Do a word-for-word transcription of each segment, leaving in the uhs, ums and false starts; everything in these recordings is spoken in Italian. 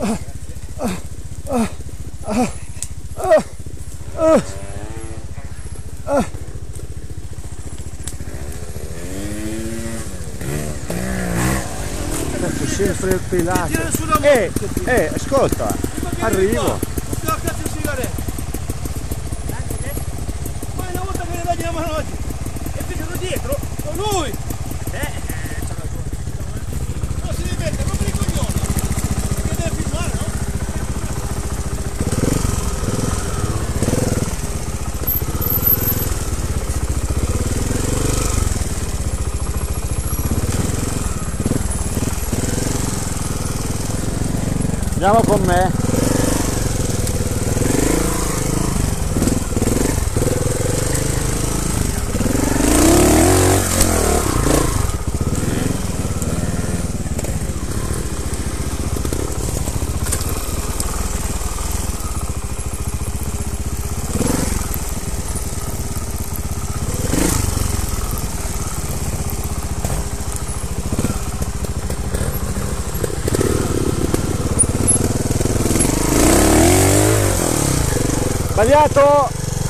Sempre pelato. Eh, eh, ascolta, arrivo. Ma una volta che ne dai la mano oggi e vedono dietro, con lui! Eh, c'ha ragione. Non si deve mettere, non mi ricoglione. Perché deve filmare, no? Andiamo con me. Sbagliato!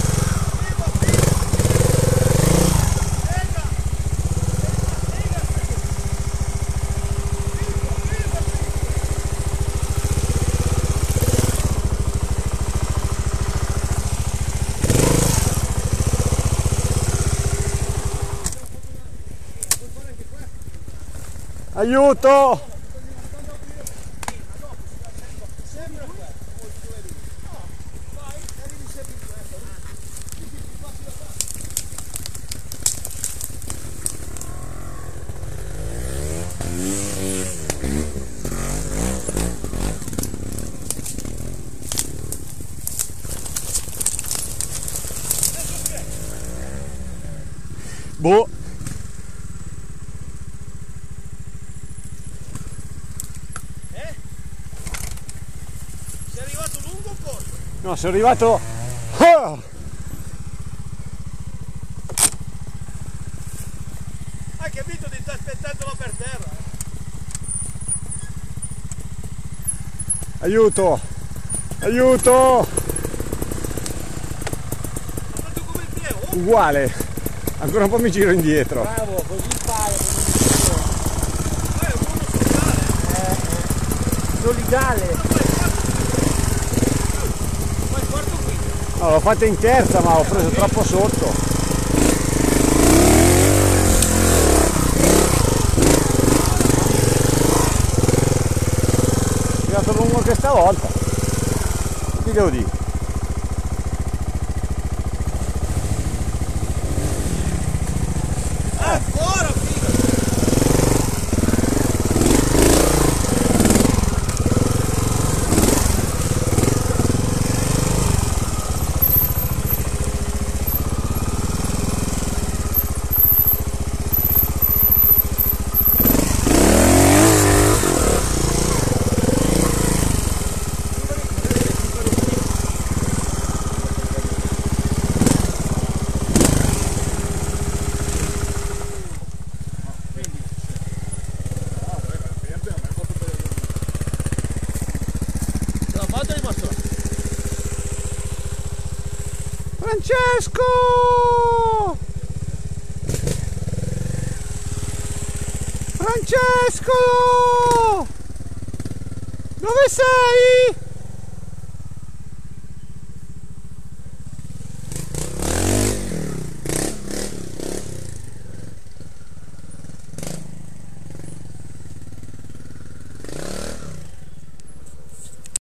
Aiuto! Boh. Eh? Sei arrivato lungo o corto? No, sono arrivato. Oh! Hai capito di sta aspettandolo per terra? Eh? Aiuto! Aiuto! Ha fatto come il piego? Uguale. Ancora un po' mi giro indietro. Bravo, così fai. Eh, è uno solidale. Eh, eh. Solidale. Fai quarto qui. No, l'ho fatta in terza, ma ho preso troppo sotto. È andato lungo anche stavolta. Che devo dire? Francesco! Francesco! Dove sei?